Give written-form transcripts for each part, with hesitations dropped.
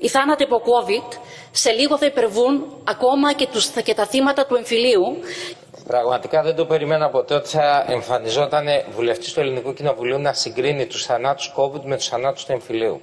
οι θάνατοι από COVID σε λίγο θα υπερβούν ακόμα και τα θύματα του εμφυλίου. Πραγματικά δεν το περιμένα ποτέ ότι θα εμφανιζόταν βουλευτής του Ελληνικού Κοινοβουλίου να συγκρίνει τους θανάτους COVID με τους θανάτους του εμφυλίου.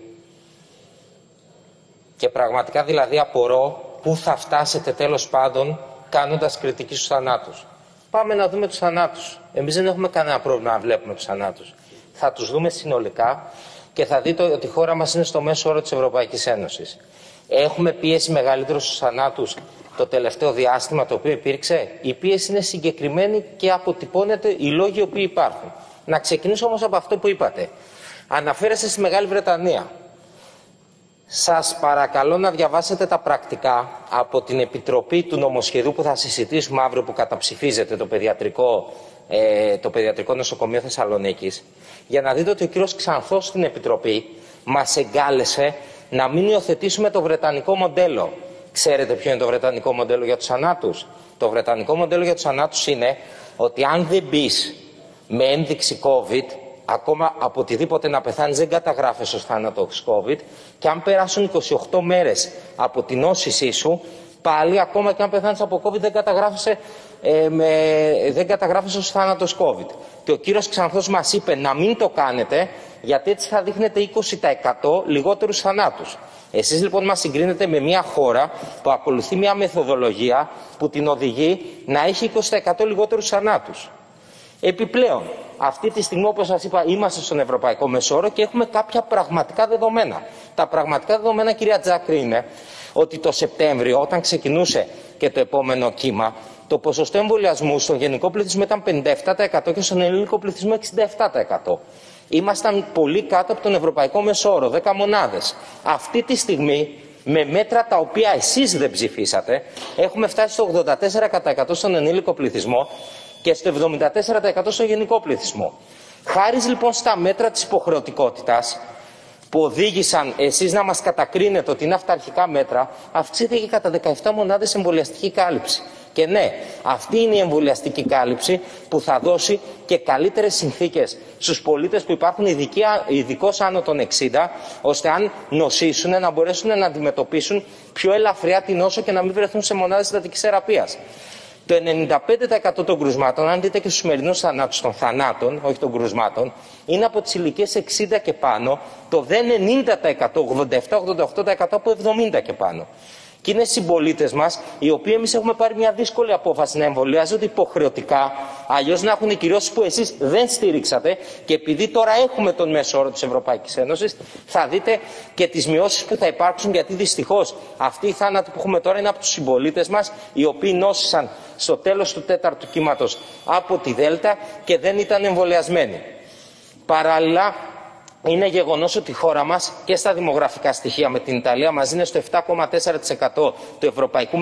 Και πραγματικά δηλαδή απορώ πού θα φτάσετε τέλος πάντων κάνοντας κριτική στους θανάτους. Πάμε να δούμε τους θανάτους. Εμείς δεν έχουμε κανένα πρόβλημα να βλέπουμε τους θανάτους. Θα τους δούμε συνολικά και θα δείτε ότι η χώρα μας είναι στο μέσο όρο της Ευρωπαϊκής Ένωσης. Έχουμε πίεση μεγαλύτερο στους θανάτους το τελευταίο διάστημα το οποίο υπήρξε. Η πίεση είναι συγκεκριμένη και αποτυπώνεται οι λόγοι οι οποίοι υπάρχουν. Να ξεκινήσω όμως από αυτό που είπατε. Αναφέρεστε στη Μεγάλη Βρετανία. Σας παρακαλώ να διαβάσετε τα πρακτικά από την Επιτροπή του Νομοσχεδίου που θα συζητήσουμε αύριο, που καταψηφίζεται το Παιδιατρικό Νοσοκομείο Θεσσαλονίκης, για να δείτε ότι ο κ. Ξανθός στην Επιτροπή μας εγκάλεσε να μην υιοθετήσουμε το βρετανικό μοντέλο. Ξέρετε ποιο είναι το βρετανικό μοντέλο για τους θανάτους? Το βρετανικό μοντέλο για τους θανάτους είναι ότι αν δεν μπεις με ένδειξη COVID, ακόμα από οτιδήποτε να πεθάνεις, δεν καταγράφεσαι ως θάνατος COVID, και αν περάσουν 28 μέρες από την νόσησή σου, πάλι ακόμα και αν πεθάνεις από COVID δεν καταγράφεσαι ως θάνατος COVID. Και ο κύριος Ξανθός μας είπε να μην το κάνετε, γιατί έτσι θα δείχνετε 20% λιγότερους θανάτους. Εσείς λοιπόν μας συγκρίνετε με μια χώρα που ακολουθεί μια μεθοδολογία που την οδηγεί να έχει 20% λιγότερους θανάτους. Επιπλέον, αυτή τη στιγμή, όπως σας είπα, είμαστε στον Ευρωπαϊκό Μεσόωρο και έχουμε κάποια πραγματικά δεδομένα. Τα πραγματικά δεδομένα, κυρία Τζάκρη, είναι ότι το Σεπτέμβριο, όταν ξεκινούσε και το επόμενο κύμα, το ποσοστό εμβολιασμού στον γενικό πληθυσμό ήταν 57% και στον ελληνικό πληθυσμό 67%. Ήμασταν πολύ κάτω από τον Ευρωπαϊκό Μεσόωρο, 10 μονάδες. Αυτή τη στιγμή, με μέτρα τα οποία εσείς δεν ψηφίσατε, έχουμε φτάσει στο 84% στον ενήλικο πληθυσμό και στο 74% στο γενικό πληθυσμό. Χάρη λοιπόν στα μέτρα της υποχρεωτικότητας που οδήγησαν εσείς να μας κατακρίνετε ότι είναι αυταρχικά μέτρα, αυξήθηκε κατά 17 μονάδες εμβολιαστική κάλυψη. Και ναι, αυτή είναι η εμβολιαστική κάλυψη που θα δώσει και καλύτερες συνθήκες στους πολίτες που υπάρχουν ειδικώς άνω των 60, ώστε αν νοσήσουν να μπορέσουν να αντιμετωπίσουν πιο ελαφριά την νόσο και να μην βρεθούν σε μονάδες συντατικής θεραπείας. Το 95% των κρουσμάτων, αν δείτε και στους σημερινούς θανάτους των θανάτων, όχι των κρουσμάτων, είναι από τις ηλικίες 60 και πάνω, το δεν 90%, 87-88% από 70 και πάνω. Και είναι συμπολίτες μας, οι οποίοι εμείς έχουμε πάρει μια δύσκολη απόφαση να εμβολιάζονται υποχρεωτικά, αλλιώς να έχουν οι κυρώσεις που εσείς δεν στήριξατε, και επειδή τώρα έχουμε τον μέσο όρο της Ευρωπαϊκής Ένωσης, θα δείτε και τις μειώσεις που θα υπάρξουν, γιατί δυστυχώς αυτοί οι θάνατοι που έχουμε τώρα είναι από τους συμπολίτες μας, οι οποίοι νόσησαν στο τέλος του 4ου κύματος από τη Δέλτα και δεν ήταν εμβολιασμένοι. Παράλληλα, είναι γεγονός ότι η χώρα μας και στα δημογραφικά στοιχεία με την Ιταλία μαζί είναι στο 7,4% του ευρωπαϊκού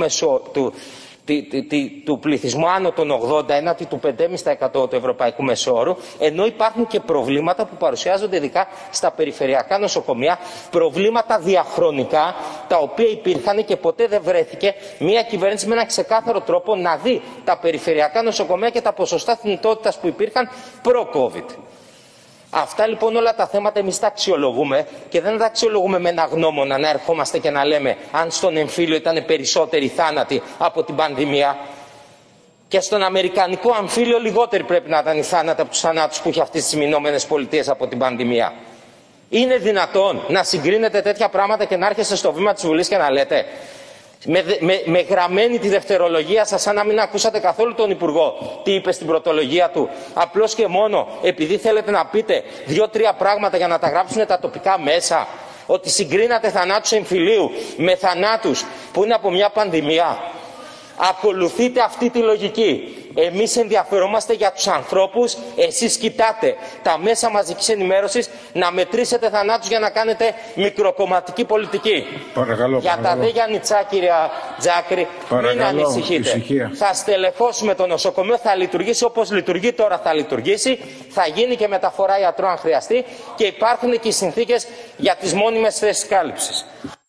του πληθυσμού άνω των 80, έναντι του 5,5% του ευρωπαϊκού μεσόωρου, ενώ υπάρχουν και προβλήματα που παρουσιάζονται ειδικά στα περιφερειακά νοσοκομεία, προβλήματα διαχρονικά, τα οποία υπήρχαν και ποτέ δεν βρέθηκε μια κυβέρνηση με ένα ξεκάθαρο τρόπο να δει τα περιφερειακά νοσοκομεία και τα ποσοστά θνητότητας που υπήρχαν προ-COVID. Αυτά λοιπόν όλα τα θέματα εμείς τα αξιολογούμε και δεν τα αξιολογούμε με ένα γνώμονα να ερχόμαστε και να λέμε αν στον εμφύλιο ήταν περισσότεροι θάνατοι από την πανδημία, και στον αμερικανικό αμφύλιο λιγότεροι πρέπει να ήταν οι θάνατοι από τους θανάτους που έχει αυτές τις Ηνωμένες Πολιτείες από την πανδημία. Είναι δυνατόν να συγκρίνετε τέτοια πράγματα και να έρχεστε στο βήμα της Βουλής και να λέτε με γραμμένη τη δευτερολογία σας, σαν να μην ακούσατε καθόλου τον Υπουργό τι είπε στην πρωτολογία του, απλώς και μόνο επειδή θέλετε να πείτε 2-3 πράγματα για να τα γράψουν τα τοπικά μέσα, ότι συγκρίνατε θανάτους εμφυλίου με θανάτους που είναι από μια πανδημία. Ακολουθείτε αυτή τη λογική. Εμείς ενδιαφερόμαστε για τους ανθρώπους, εσείς κοιτάτε τα μέσα μαζικής ενημέρωσης να μετρήσετε θανάτους για να κάνετε μικροκομματική πολιτική. Παρακαλώ, για τα δε Γιαννιτσά, κυρία Τζάκρη, μην ανησυχείτε. Ησυχία. Θα στελεχώσουμε το νοσοκομείο, θα λειτουργήσει όπως λειτουργεί τώρα, θα λειτουργήσει, θα γίνει και μεταφορά ιατρών αν χρειαστεί και υπάρχουν και οι συνθήκες για τις μόνιμες θέσεις κάλυψης.